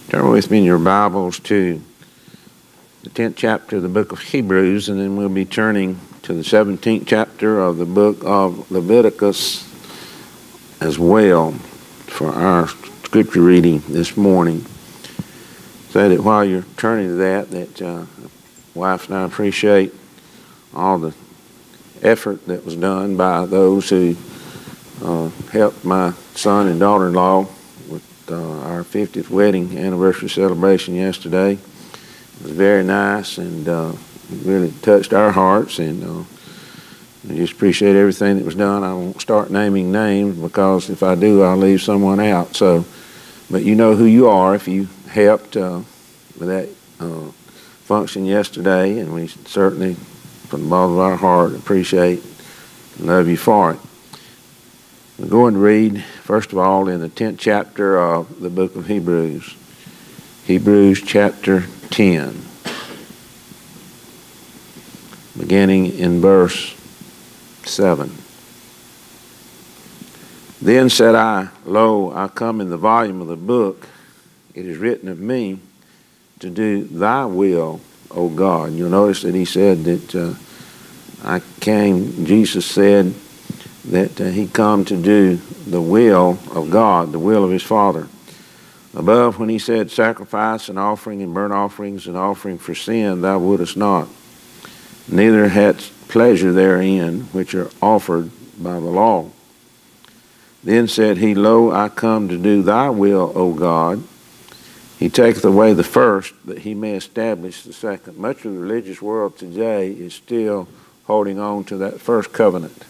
Turn with me in your Bibles to the 10th chapter of the book of Hebrews, and then we'll be turning to the 17th chapter of the book of Leviticus as well for our scripture reading this morning. Say that while you're turning to that wife and I appreciate all the effort that was done by those who helped my son and daughter-in-law with our 50th wedding anniversary celebration yesterday. It was very nice and really touched our hearts, and I just appreciate everything that was done. I won't start naming names because if I do, I'll leave someone out. But you know who you are if you helped with that function yesterday, and we certainly, from the bottom of our heart, appreciate and love you for it. We're going to read, first of all, in the 10th chapter of the book of Hebrews. Hebrews chapter 10, beginning in verse 7. Then said I, Lo, I come in the volume of the book. It is written of me to do thy will, O God. You'll notice that he said that Jesus said that he come to do the will of God, the will of his Father. Above, when he said, Sacrifice and offering and burnt offerings and offering for sin, thou wouldest not, neither hadst pleasure therein, which are offered by the law. Then said he, Lo, I come to do thy will, O God. He taketh away the first, that he may establish the second. Much of the religious world today is still holding on to that first covenant.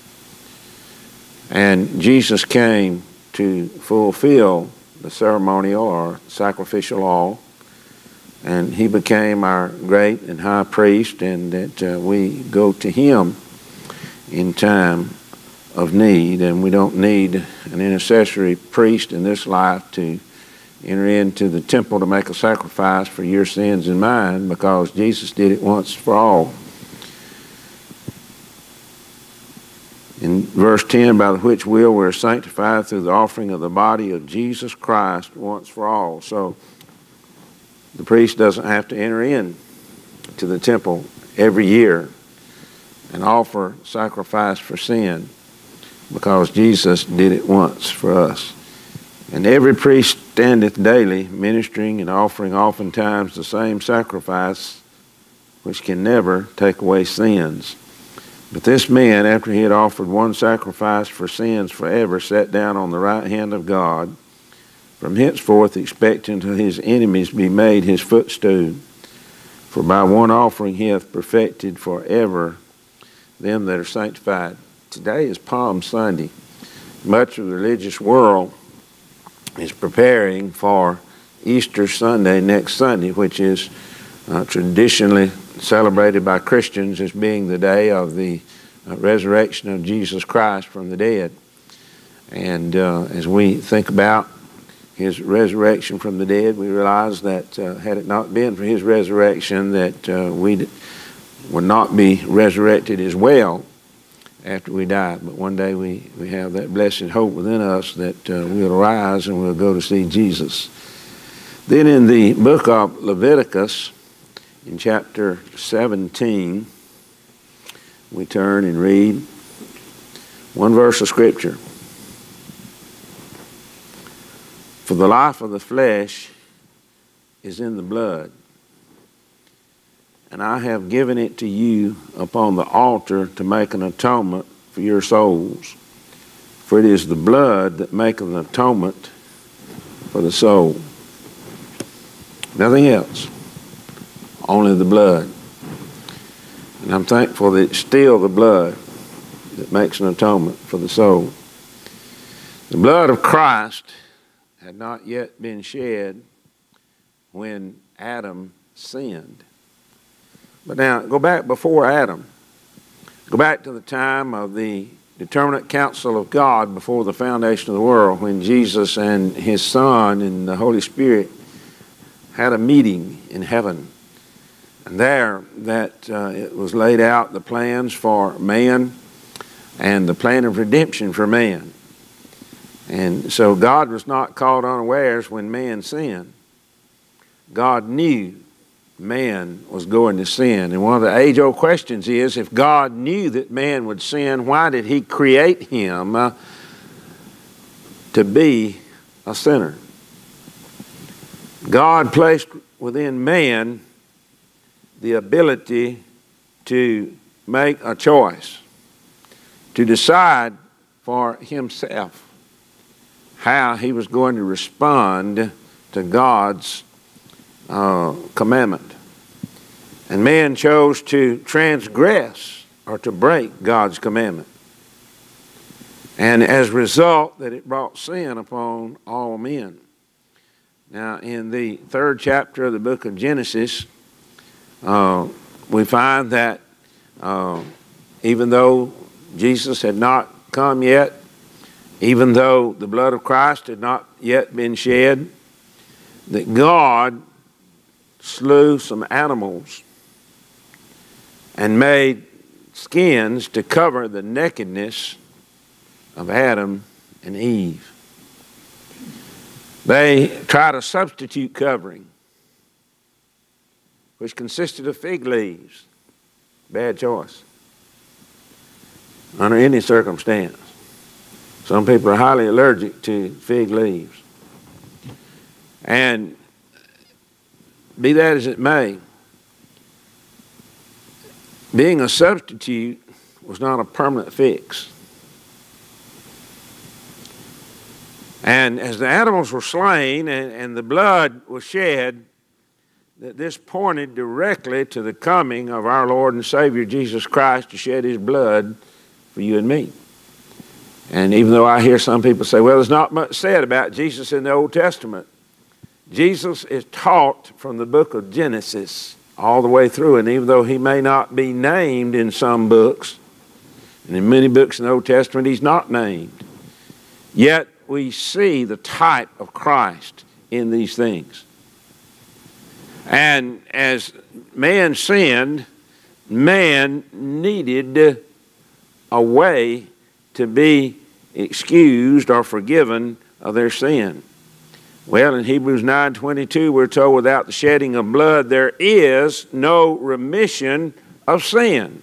And Jesus came to fulfill the ceremonial or sacrificial law, and he became our great and high priest, and that we go to him in time of need, and we don't need an intercessory priest in this life to enter into the temple to make a sacrifice for your sins and mine, because Jesus did it once for all. In verse 10, by the which will we are sanctified through the offering of the body of Jesus Christ once for all. So the priest doesn't have to enter in to the temple every year and offer sacrifice for sin, because Jesus did it once for us. And every priest standeth daily, ministering and offering oftentimes the same sacrifice, which can never take away sins. But this man, after he had offered one sacrifice for sins forever, sat down on the right hand of God, from henceforth expecting till his enemies be made his footstool. For by one offering he hath perfected forever them that are sanctified. Today is Palm Sunday. Much of the religious world is preparing for Easter Sunday next Sunday, which is traditionally celebrated by Christians as being the day of the resurrection of Jesus Christ from the dead. And as we think about his resurrection from the dead, we realize that had it not been for his resurrection, that we would not be resurrected as well after we die. But one day we have that blessed hope within us that we'll arise and we'll go to see Jesus. Then in the book of Leviticus, in chapter 17, we turn and read one verse of Scripture. For the life of the flesh is in the blood, and I have given it to you upon the altar to make an atonement for your souls. For it is the blood that maketh an atonement for the soul. Nothing else. Only the blood. And I'm thankful that it's still the blood that makes an atonement for the soul. The blood of Christ had not yet been shed when Adam sinned. But now, go back before Adam. Go back to the time of the determinate counsel of God before the foundation of the world, when Jesus and his Son and the Holy Spirit had a meeting in heaven. And there it was laid out the plans for man and the plan of redemption for man. And so God was not caught unawares when man sinned. God knew man was going to sin. And one of the age-old questions is, if God knew that man would sin, why did he create him to be a sinner? God placed within man the ability to make a choice, to decide for himself how he was going to respond to God's commandment. And man chose to transgress or to break God's commandment. And as a result, that it brought sin upon all men. Now, in the 3rd chapter of the book of Genesis, we find that even though Jesus had not come yet, even though the blood of Christ had not yet been shed, that God slew some animals and made skins to cover the nakedness of Adam and Eve. They tried a substitute covering, which consisted of fig leaves. Bad choice under any circumstance. Some people are highly allergic to fig leaves. And be that as it may, being a substitute was not a permanent fix. And as the animals were slain and the blood was shed, that this pointed directly to the coming of our Lord and Savior Jesus Christ to shed his blood for you and me. And even though I hear some people say, well, there's not much said about Jesus in the Old Testament, Jesus is taught from the book of Genesis all the way through. And even though he may not be named in some books, and in many books in the Old Testament he's not named, yet we see the type of Christ in these things. And as man sinned, man needed a way to be excused or forgiven of their sin. Well, in Hebrews 9:22, we're told without the shedding of blood, there is no remission of sin.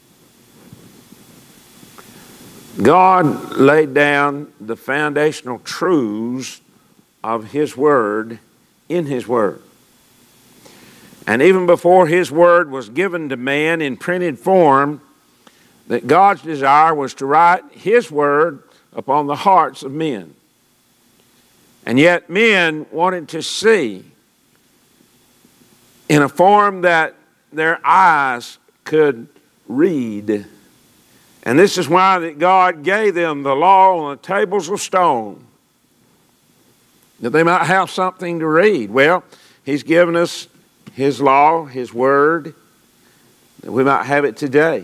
God laid down the foundational truths of his word in his word. And even before his word was given to man in printed form, that God's desire was to write his word upon the hearts of men. And yet men wanted to see in a form that their eyes could read. And this is why that God gave them the law on the tables of stone, that they might have something to read. Well, he's given us his law, his word, that we might have it today.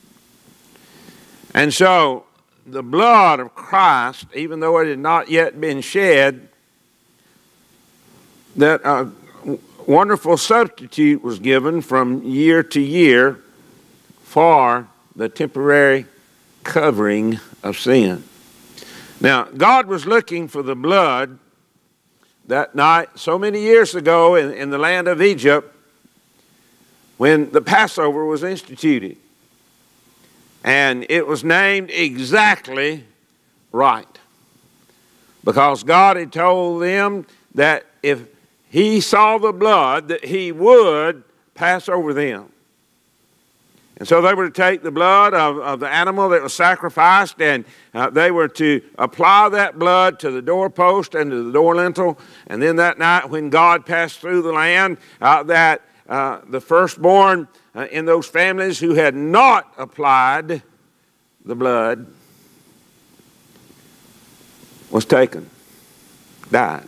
And so the blood of Christ, even though it had not yet been shed, that a wonderful substitute was given from year to year for the temporary covering of sin. Now, God was looking for the blood that night so many years ago in the land of Egypt when the Passover was instituted. And it was named exactly right, because God had told them that if he saw the blood, that he would pass over them. And so they were to take the blood of the animal that was sacrificed, and they were to apply that blood to the doorpost and to the door lintel. And then that night when God passed through the land, the firstborn in those families who had not applied the blood was taken, died.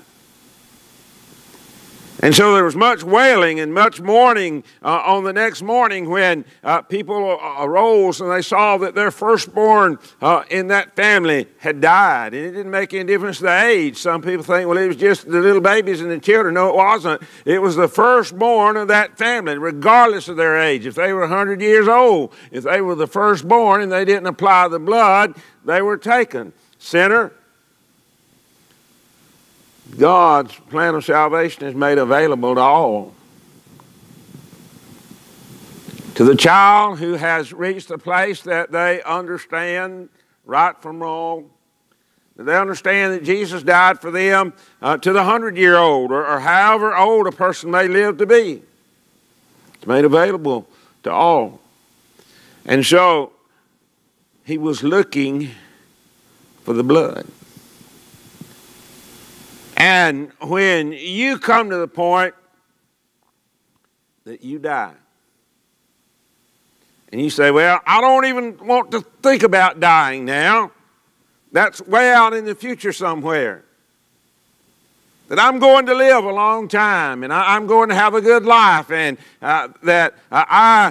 And so there was much wailing and much mourning on the next morning when people arose and they saw that their firstborn in that family had died. And it didn't make any difference the age. Some people think, well, it was just the little babies and the children. No, it wasn't. It was the firstborn of that family, regardless of their age. If they were 100 years old, if they were the firstborn and they didn't apply the blood, they were taken. Sinner, God's plan of salvation is made available to all. To the child who has reached a place that they understand right from wrong, that they understand that Jesus died for them, to the 100-year-old or however old a person may live to be. It's made available to all. And so he was looking for the blood. And when you come to the point that you die, and you say, well, I don't even want to think about dying now. That's way out in the future somewhere. That I'm going to live a long time, and I'm going to have a good life, and that I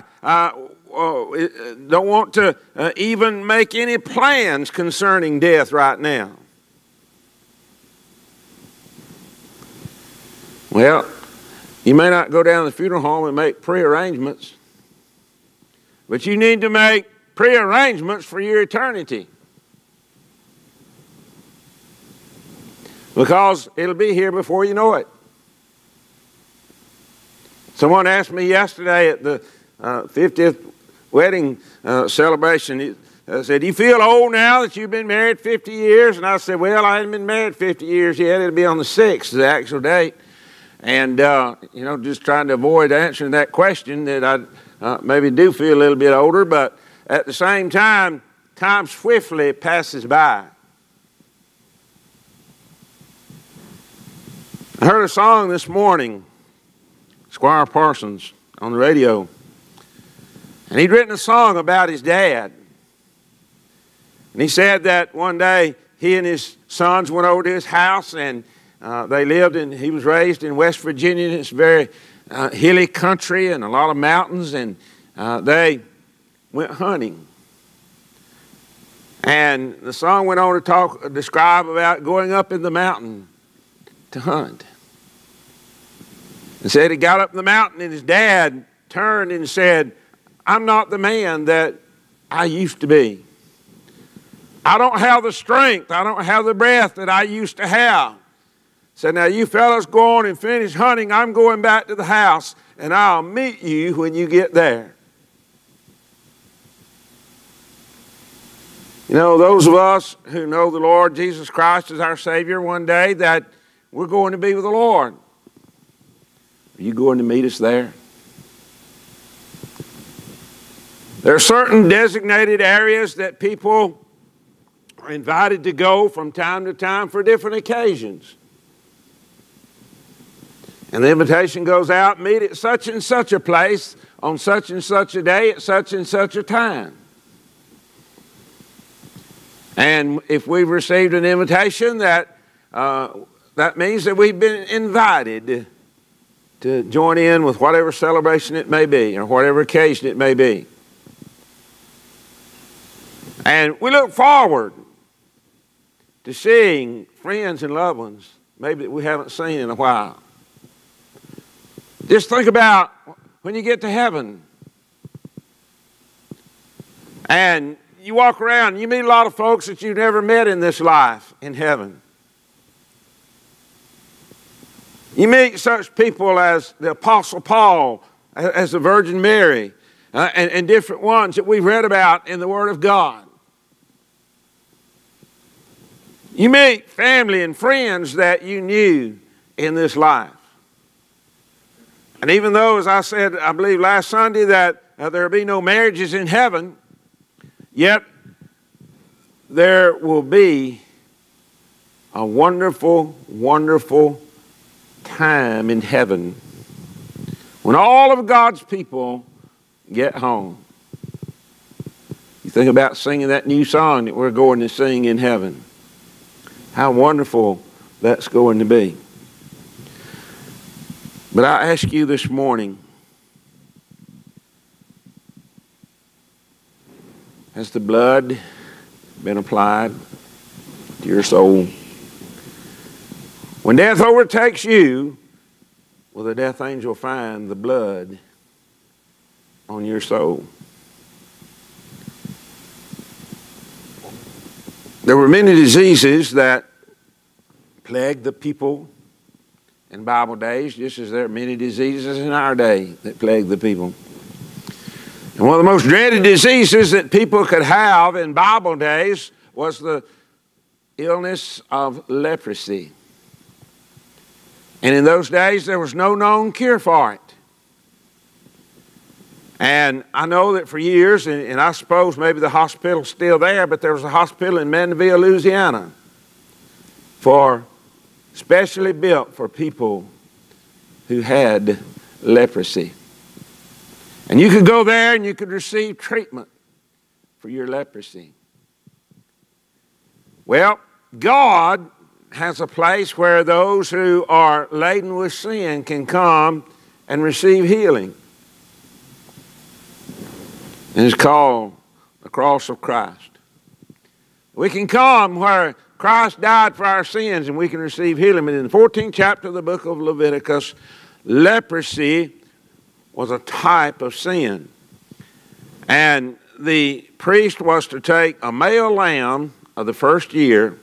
don't want to even make any plans concerning death right now. Well, you may not go down to the funeral home and make prearrangements, but you need to make prearrangements for your eternity. Because it'll be here before you know it. Someone asked me yesterday at the 50th wedding celebration, he said, do you feel old now that you've been married 50 years? And I said, well, I haven't been married 50 years yet. It'll be on the 6th, the actual date. And, just trying to avoid answering that question, that I maybe do feel a little bit older, but at the same time, time swiftly passes by. I heard a song this morning, Squire Parsons, on the radio. And he'd written a song about his dad. And he said that one day he and his sons went over to his house, and he was raised in West Virginia. It's very hilly country and a lot of mountains, and they went hunting. And the song went on to describe about going up in the mountain to hunt. And said he got up in the mountain, and his dad turned and said, I'm not the man that I used to be. I don't have the strength, I don't have the breath that I used to have. Said, now you fellas go on and finish hunting. I'm going back to the house, and I'll meet you when you get there. You know, those of us who know the Lord Jesus Christ as our Savior one day, that we're going to be with the Lord. Are you going to meet us there? There are certain designated areas that people are invited to go from time to time for different occasions. And the invitation goes out, meet at such and such a place on such and such a day at such and such a time. And if we've received an invitation, that means that we've been invited to join in with whatever celebration it may be or whatever occasion it may be. And we look forward to seeing friends and loved ones maybe that we haven't seen in a while. Just think about when you get to heaven and you walk around, you meet a lot of folks that you've never met in this life in heaven. You meet such people as the Apostle Paul, as the Virgin Mary, and different ones that we've read about in the Word of God. You meet family and friends that you knew in this life. And even though, as I said, I believe last Sunday, that there will be no marriages in heaven, yet there will be a wonderful, wonderful time in heaven when all of God's people get home. You think about singing that new song that we're going to sing in heaven. How wonderful that's going to be. But I ask you this morning, has the blood been applied to your soul? When death overtakes you, will the death angel find the blood on your soul? There were many diseases that plagued the people in Bible days, just as there are many diseases in our day that plague the people. And one of the most dreaded diseases that people could have in Bible days was the illness of leprosy. And in those days, there was no known cure for it. And I know that for years, and I suppose maybe the hospital's still there, but there was a hospital in Mandeville, Louisiana, specially built for people who had leprosy. And you could go there and you could receive treatment for your leprosy. Well, God has a place where those who are laden with sin can come and receive healing. And it's called the cross of Christ. We can come where Christ died for our sins and we can receive healing. And in the 14th chapter of the book of Leviticus, leprosy was a type of sin. And the priest was to take a male lamb of the first year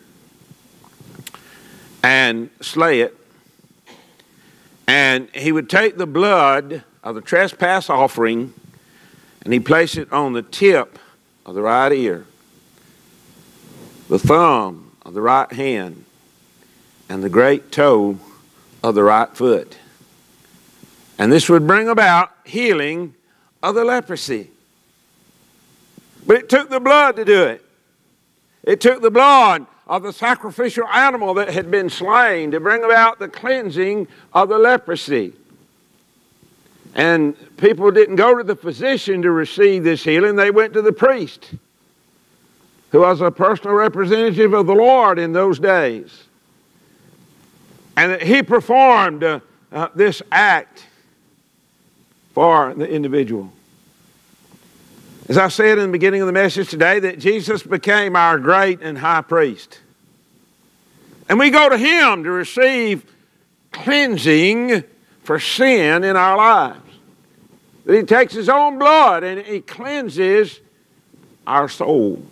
and slay it. And he would take the blood of the trespass offering and he'd place it on the tip of the right ear, the thumb of the right hand, and the great toe of the right foot. And this would bring about healing of the leprosy. But it took the blood to do it. It took the blood of the sacrificial animal that had been slain to bring about the cleansing of the leprosy. And people didn't go to the physician to receive this healing. They went to the priest, who was a personal representative of the Lord in those days. And he performed this act for the individual. As I said in the beginning of the message today, that Jesus became our great and high priest. And we go to him to receive cleansing for sin in our lives. That he takes his own blood and he cleanses our soul.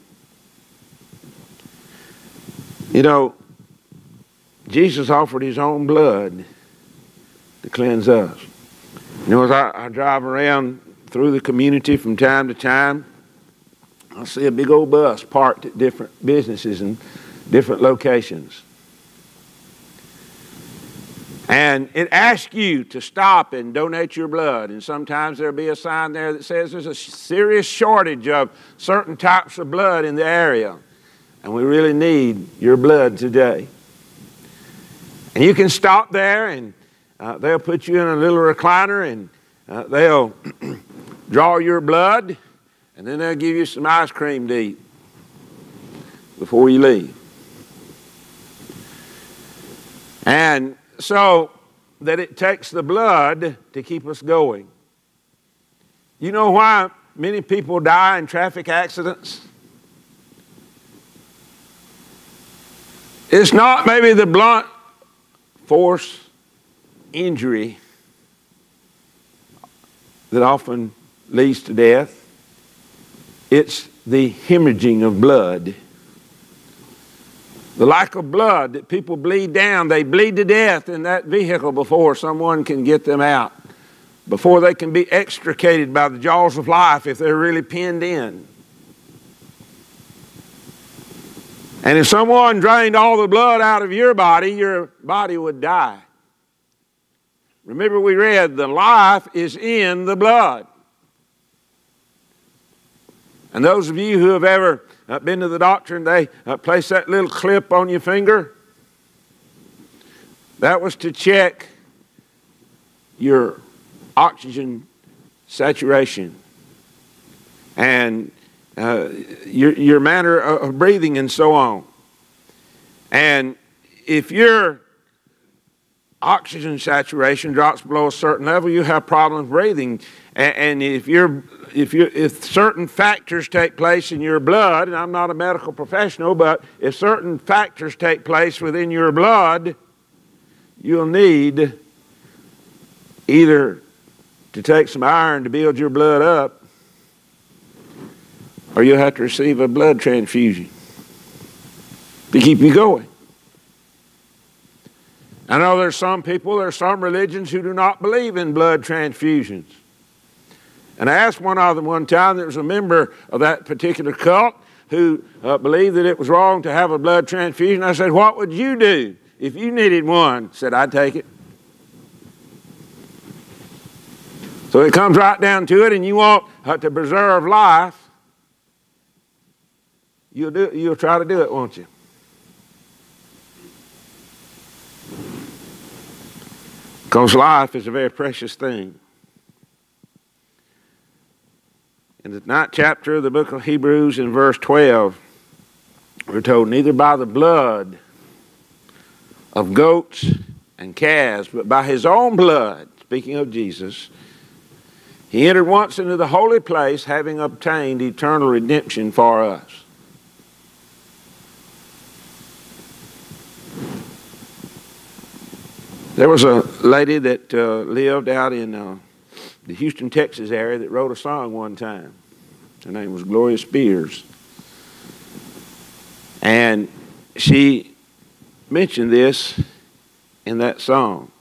You know, Jesus offered his own blood to cleanse us. You know, as I drive around through the community from time to time, I see a big old bus parked at different businesses and different locations. And it asks you to stop and donate your blood. And sometimes there'll be a sign there that says there's a serious shortage of certain types of blood in the area. And we really need your blood today. And you can stop there and they'll put you in a little recliner and they'll draw your blood and then they'll give you some ice cream to eat before you leave. And so that it takes the blood to keep us going. You know why many people die in traffic accidents? It's not maybe the blunt force injury that often leads to death. It's the hemorrhaging of blood. The lack of blood that people bleed down. They bleed to death in that vehicle before someone can get them out, before they can be extricated by the jaws of life if they're really pinned in. And if someone drained all the blood out of your body would die. Remember we read, the life is in the blood. And those of you who have ever been to the doctor and they place that little clip on your finger, that was to check your oxygen saturation and your manner of breathing and so on. And if your oxygen saturation drops below a certain level, you have problems breathing. And if certain factors take place in your blood, and I'm not a medical professional, but if certain factors take place within your blood, you'll need either to take some iron to build your blood up, or you'll have to receive a blood transfusion to keep you going. I know there's some people, there's some religions who do not believe in blood transfusions. And I asked one of them one time, that was a member of that particular cult, who believed that it was wrong to have a blood transfusion. I said, what would you do if you needed one? He said, I'd take it. So it comes right down to it, and you want to preserve life, you'll try to do it, won't you? Because life is a very precious thing. In the 9th chapter of the book of Hebrews, in verse 12, we're told, neither by the blood of goats and calves, but by his own blood, speaking of Jesus, he entered once into the holy place, having obtained eternal redemption for us. There was a lady that lived out in the Houston, Texas area that wrote a song one time. Her name was Gloria Spears. And she mentioned this in that song.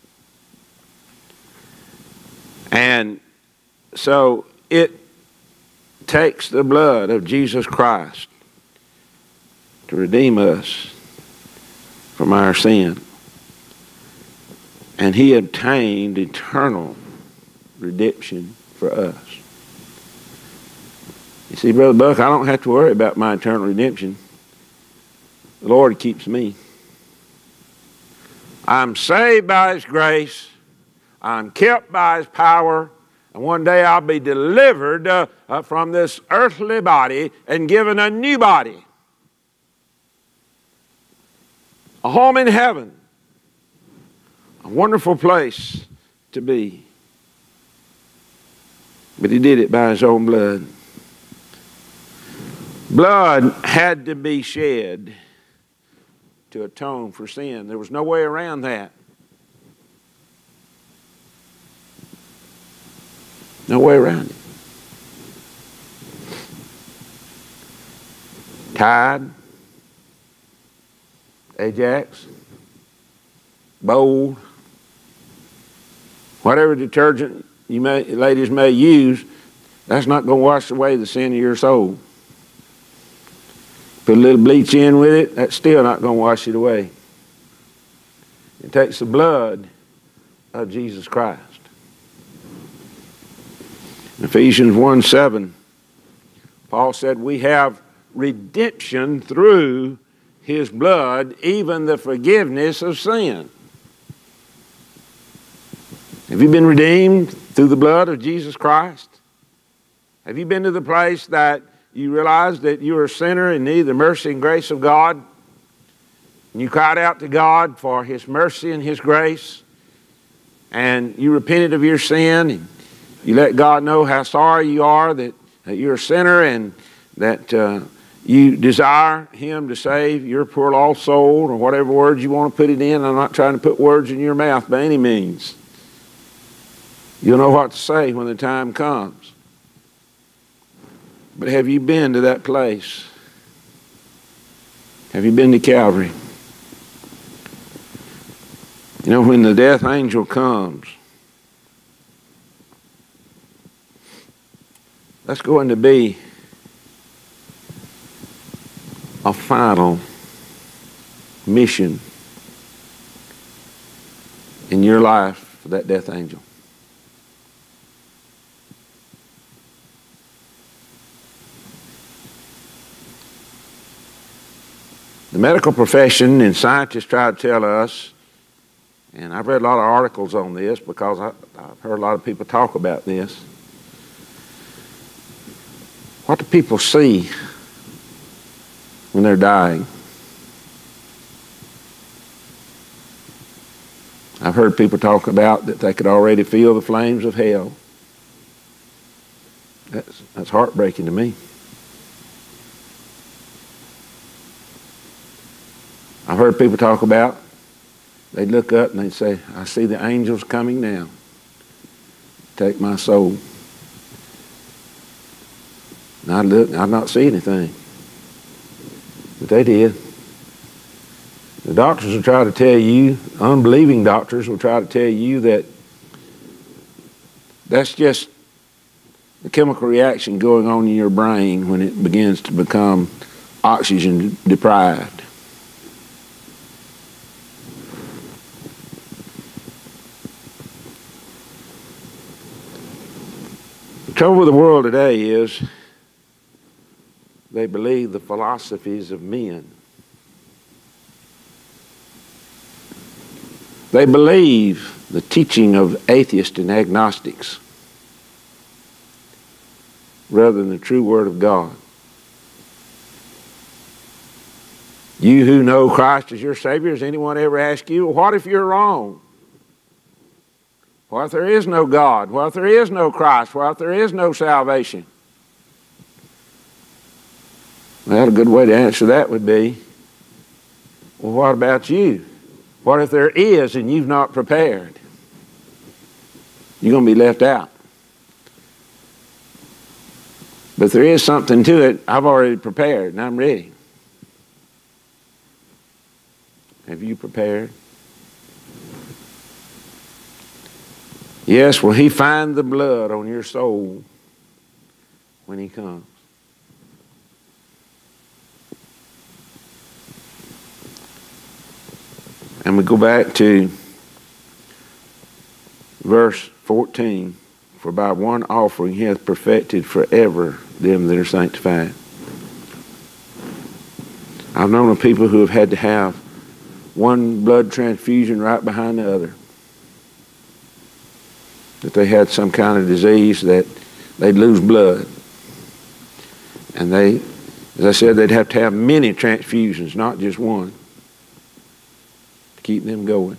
And so it takes the blood of Jesus Christ to redeem us from our sin. And he obtained eternal redemption for us. You see, Brother Buck, I don't have to worry about my eternal redemption. The Lord keeps me. I'm saved by his grace. I'm kept by his power. And one day I'll be delivered from this earthly body and given a new body. A home in heaven. A wonderful place to be. But he did it by his own blood. Blood had to be shed to atone for sin. There was no way around that. No way around it. Tide, Ajax, Bold, whatever detergent ladies may use, that's not going to wash away the sin of your soul. Put a little bleach in with it, that's still not going to wash it away. It takes the blood of Jesus Christ. In Ephesians 1:7, Paul said, we have redemption through his blood, even the forgiveness of sin. Have you been redeemed through the blood of Jesus Christ? Have you been to the place that you realize that you are a sinner in need of the mercy and grace of God? And you cried out to God for his mercy and his grace, and you repented of your sin, and you let God know how sorry you are that you're a sinner, and that you desire him to save your poor lost soul, or whatever words you want to put it in. I'm not trying to put words in your mouth by any means. You'll know what to say when the time comes. But have you been to that place? Have you been to Calvary? You know, when the death angel comes, that's going to be a final mission in your life for that death angel. The medical profession and scientists try to tell us, and I've read a lot of articles on this because I've heard a lot of people talk about this. What do people see when they're dying? I've heard people talk about that they could already feel the flames of hell. That's heartbreaking to me. I've heard people talk about, they'd look up and they'd say, I see the angels coming now. Take my soul. And I'd look, I'd not see anything. But they did. The doctors will try to tell you, unbelieving doctors will try to tell you that that's just the chemical reaction going on in your brain when it begins to become oxygen deprived. The trouble with the world today is they believe the philosophies of men. They believe the teaching of atheists and agnostics rather than the true Word of God. You who know Christ as your Savior, has anyone ever asked you, well, what if you're wrong? What if there is no God? What if there is no Christ? What if there is no salvation? Well, a good way to answer that would be, well, what about you? What if there is and you've not prepared? You're going to be left out. But if there is something to it, I've already prepared and I'm ready. Have you prepared? Yes, will He find the blood on your soul when He comes? And we go back to verse 14. For by one offering He hath perfected forever them that are sanctified. I've known of people who have had to have one blood transfusion right behind the other. That they had some kind of disease that they'd lose blood. And they, as I said, they'd have to have many transfusions, not just one, to keep them going.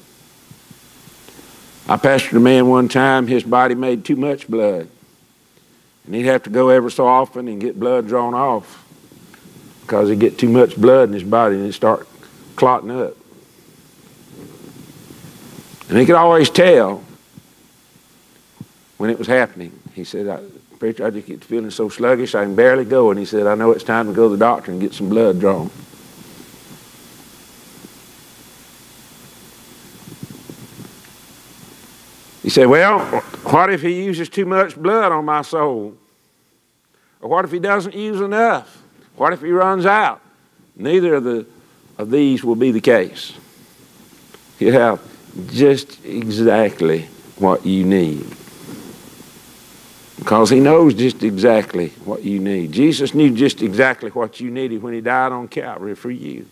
I pastored a man one time, his body made too much blood. And he'd have to go every so often and get blood drawn off because he'd get too much blood in his body and it'd start clotting up. And he could always tell when it was happening. He said, Preacher, I just get feeling so sluggish I can barely go. And he said, I know it's time to go to the doctor and get some blood drawn. He said, well, what if he uses too much blood on my soul? Or what if he doesn't use enough? What if he runs out? Neither of these will be the case. You have just exactly what you need. Because He knows just exactly what you need. Jesus knew just exactly what you needed when He died on Calvary for you.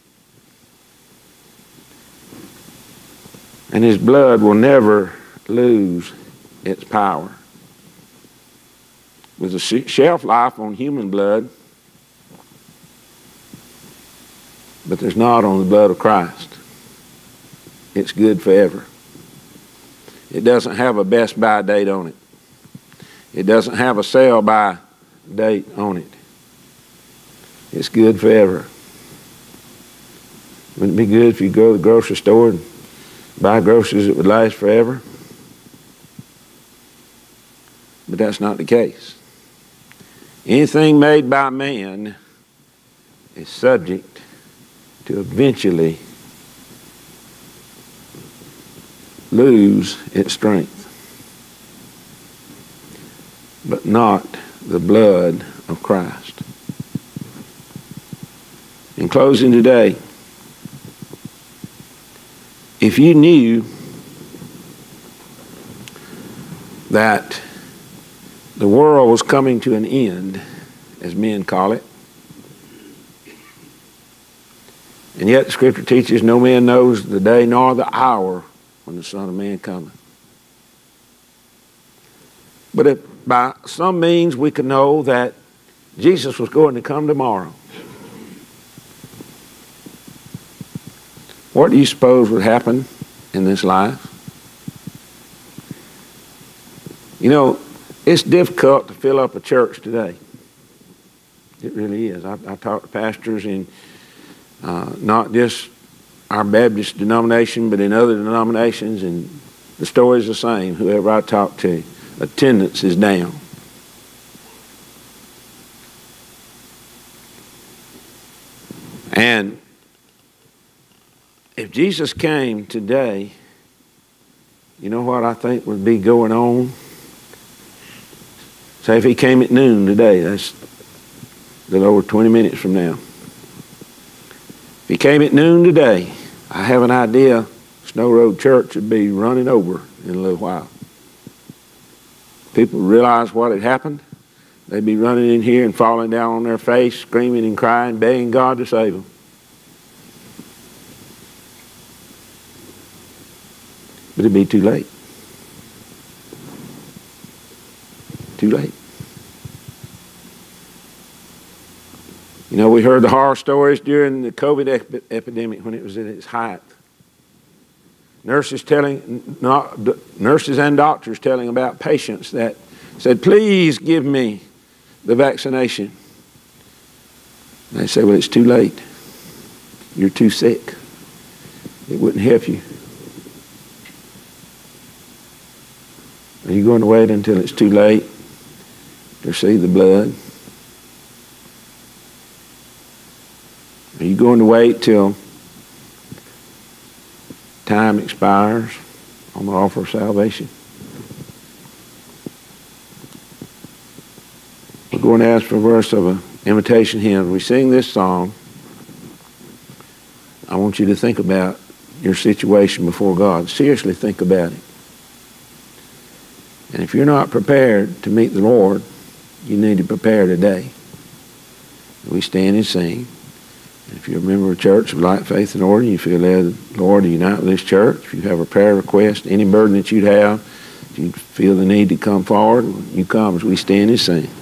And His blood will never lose its power. There's a shelf life on human blood, but there's not on the blood of Christ. It's good forever. It doesn't have a best by date on it. It doesn't have a sell by date on it. It's good forever. Wouldn't it be good if you go to the grocery store and buy groceries that would last forever? But that's not the case. Anything made by man is subject to eventually lose its strength. But not the blood of Christ. In closing today, if you knew that the world was coming to an end, as men call it, and yet the Scripture teaches no man knows the day nor the hour when the Son of Man cometh. But if by some means we could know that Jesus was going to come tomorrow, what do you suppose would happen in this life? You know, it's difficult to fill up a church today. It really is. I talk to pastors in not just our Baptist denomination, but in other denominations, and the story's the same. Whoever I talk to, attendance is down. And If Jesus came today, you know what I think would be going on? Say if he came at noon today, that's a little over 20 minutes from now. If he came at noon today, I have an idea Snow Road Church would be running over in a little while. People realize what had happened. They'd be running in here and falling down on their face, screaming and crying, begging God to save them. But it'd be too late. Too late. You know, we heard the horror stories during the COVID epidemic when it was at its height. Nurses and doctors telling about patients that said, please give me the vaccination. And they say, well, it's too late. You're too sick. It wouldn't help you. Are you going to wait until it's too late to receive the blood? Are you going to wait till time expires on the offer of salvation? We're going to ask for a verse of an invitation hymn. We sing this song. I want you to think about your situation before God. Seriously think about it. And if you're not prepared to meet the Lord, you need to prepare today. We stand and sing. And if you're a member of a church of Light, Faith, and Order, you feel led, Lord, to unite with this church. If you have a prayer request, any burden that you'd have, if you feel the need to come forward, you come as we stand and sing.